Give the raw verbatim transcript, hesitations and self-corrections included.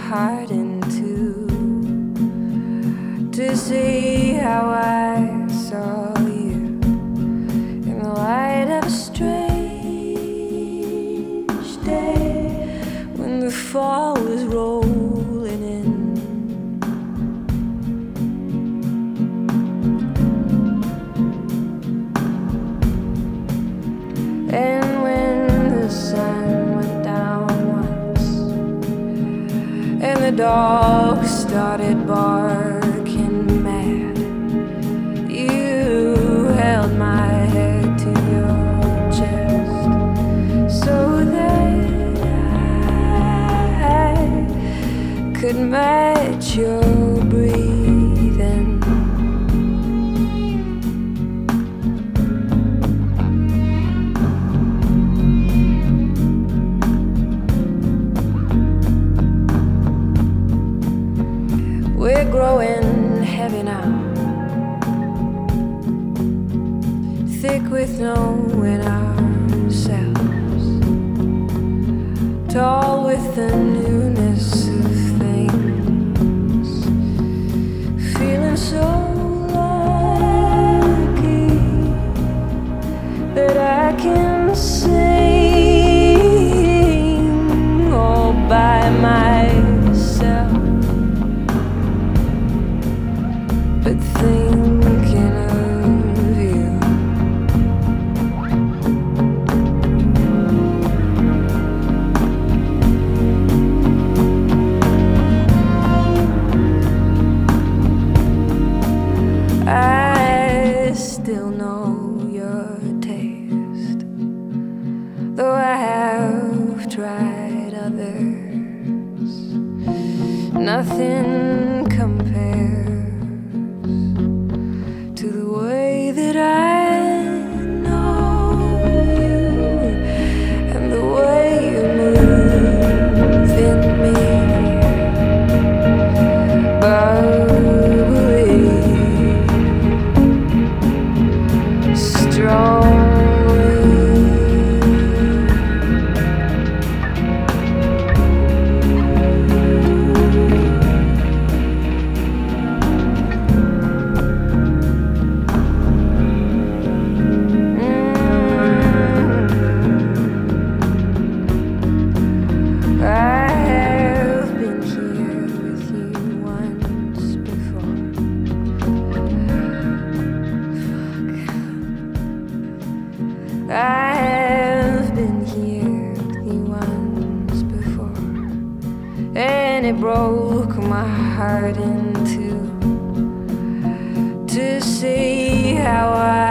heart in two to see how I saw you in the light of a strange day when the fall was rolling in. And when the sun went down once and the dog started barking mad, you held my head to your chest so that I could match your breathing. We're growing heavy now, thick with knowing ourselves, tall with the newness of things, feeling so lucky that I can sing all by myself. But thinking of you, I still know your taste, though I have tried others. Nothing compares to the way that I know you and the way you move in me, bubbly, strongly. I have been here with you once before, and it broke my heart in two to see how I